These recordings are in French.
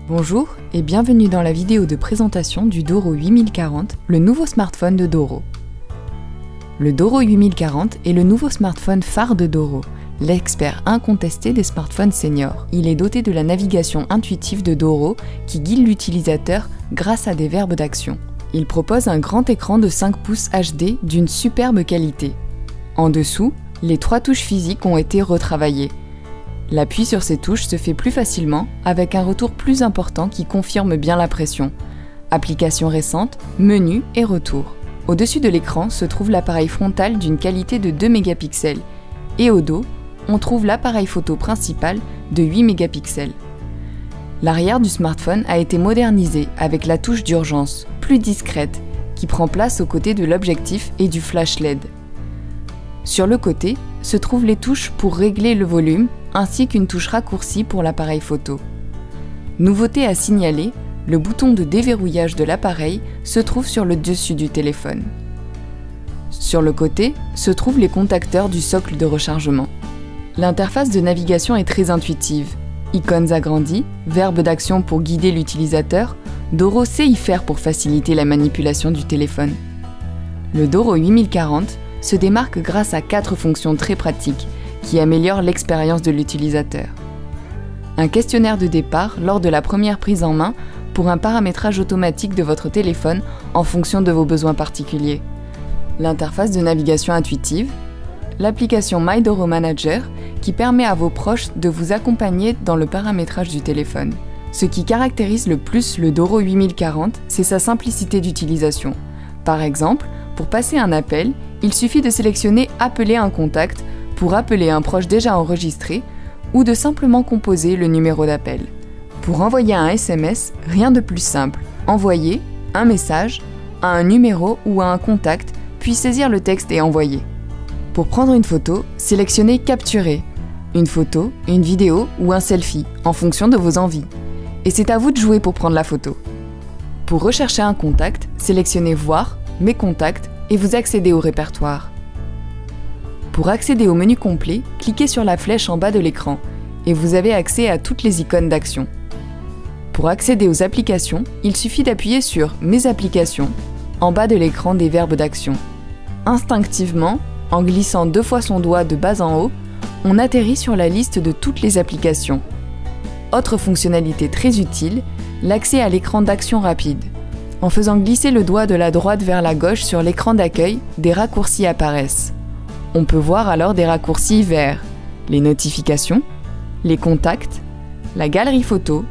Bonjour et bienvenue dans la vidéo de présentation du Doro 8040, le nouveau smartphone de Doro. Le Doro 8040 est le nouveau smartphone phare de Doro, l'expert incontesté des smartphones seniors. Il est doté de la navigation intuitive de Doro qui guide l'utilisateur grâce à des verbes d'action. Il propose un grand écran de 5 pouces HD d'une superbe qualité. En dessous, les 3 touches physiques ont été retravaillées. L'appui sur ces touches se fait plus facilement avec un retour plus important qui confirme bien la pression. Applications récentes, menu et retour. Au-dessus de l'écran se trouve l'appareil frontal d'une qualité de 2 mégapixels et au dos, on trouve l'appareil photo principal de 8 mégapixels. L'arrière du smartphone a été modernisé avec la touche d'urgence, plus discrète, qui prend place aux côtés de l'objectif et du flash LED. Sur le côté se trouvent les touches pour régler le volume ainsi qu'une touche raccourcie pour l'appareil photo. Nouveauté à signaler, le bouton de déverrouillage de l'appareil se trouve sur le dessus du téléphone. Sur le côté se trouvent les contacteurs du socle de rechargement. L'interface de navigation est très intuitive. Icônes agrandies, verbes d'action pour guider l'utilisateur, Doro sait y faire pour faciliter la manipulation du téléphone. Le Doro 8040 se démarque grâce à 4 fonctions très pratiques qui améliorent l'expérience de l'utilisateur. Un questionnaire de départ lors de la première prise en main pour un paramétrage automatique de votre téléphone en fonction de vos besoins particuliers. L'interface de navigation intuitive, l'application My Doro Manager qui permet à vos proches de vous accompagner dans le paramétrage du téléphone. Ce qui caractérise le plus le Doro 8040, c'est sa simplicité d'utilisation. Par exemple, pour passer un appel, il suffit de sélectionner « Appeler un contact » pour appeler un proche déjà enregistré ou de simplement composer le numéro d'appel. Pour envoyer un SMS, rien de plus simple. Envoyer un message à un numéro ou à un contact, puis saisir le texte et envoyer. Pour prendre une photo, sélectionnez « Capturer », une photo, une vidéo ou un selfie, en fonction de vos envies. Et c'est à vous de jouer pour prendre la photo. Pour rechercher un contact, sélectionnez « Voir »,« Mes contacts » et vous accédez au répertoire. Pour accéder au menu complet, cliquez sur la flèche en bas de l'écran et vous avez accès à toutes les icônes d'action. Pour accéder aux applications, il suffit d'appuyer sur « Mes applications » en bas de l'écran des verbes d'action. Instinctivement, en glissant 2 fois son doigt de bas en haut, on atterrit sur la liste de toutes les applications. Autre fonctionnalité très utile, l'accès à l'écran d'action rapide. En faisant glisser le doigt de la droite vers la gauche sur l'écran d'accueil, des raccourcis apparaissent. On peut voir alors des raccourcis vers les notifications, les contacts, la galerie photo,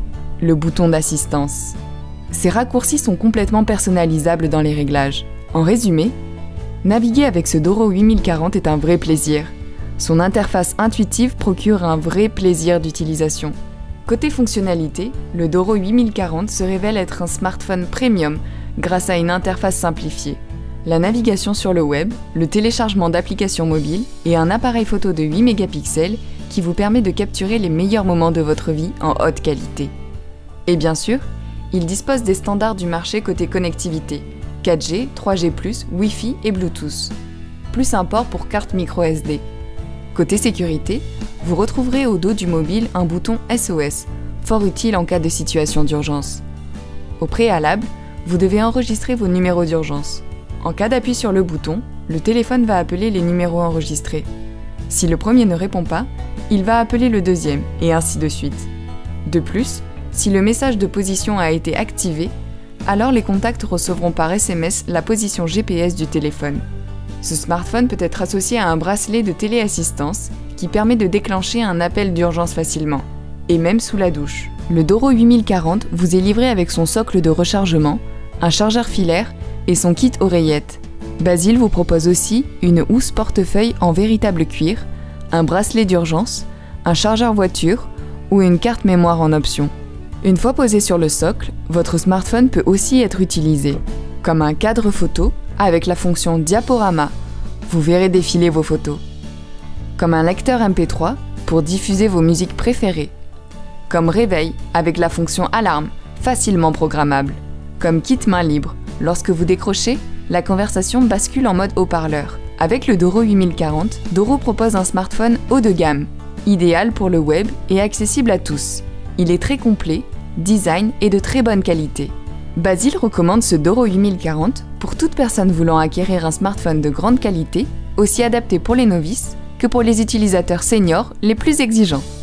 le bouton d'assistance. Ces raccourcis sont complètement personnalisables dans les réglages. En résumé, naviguer avec ce Doro 8040 est un vrai plaisir. Son interface intuitive procure un vrai plaisir d'utilisation. Côté fonctionnalité, le Doro 8040 se révèle être un smartphone premium grâce à une interface simplifiée. La navigation sur le web, le téléchargement d'applications mobiles et un appareil photo de 8 mégapixels qui vous permet de capturer les meilleurs moments de votre vie en haute qualité. Et bien sûr, il dispose des standards du marché côté connectivité, 4G, 3G+, Wi-Fi et Bluetooth. Plus un port pour carte microSD. Côté sécurité, vous retrouverez au dos du mobile un bouton SOS, fort utile en cas de situation d'urgence. Au préalable, vous devez enregistrer vos numéros d'urgence. En cas d'appui sur le bouton, le téléphone va appeler les numéros enregistrés. Si le premier ne répond pas, il va appeler le deuxième, et ainsi de suite. De plus, si le message de position a été activé, alors les contacts recevront par SMS la position GPS du téléphone. Ce smartphone peut être associé à un bracelet de téléassistance qui permet de déclencher un appel d'urgence facilement, et même sous la douche. Le Doro 8040 vous est livré avec son socle de rechargement, un chargeur filaire et son kit oreillette. Basil vous propose aussi une housse portefeuille en véritable cuir, un bracelet d'urgence, un chargeur voiture ou une carte mémoire en option. Une fois posé sur le socle, votre smartphone peut aussi être utilisé comme un cadre photo avec la fonction diaporama, vous verrez défiler vos photos, comme un lecteur MP3 pour diffuser vos musiques préférées, comme réveil avec la fonction alarme, facilement programmable, comme kit main libre. Lorsque vous décrochez, la conversation bascule en mode haut-parleur. Avec le Doro 8040, Doro propose un smartphone haut de gamme, idéal pour le web et accessible à tous. Il est très complet, design et de très bonne qualité. Basile recommande ce Doro 8040 pour toute personne voulant acquérir un smartphone de grande qualité, aussi adapté pour les novices que pour les utilisateurs seniors les plus exigeants.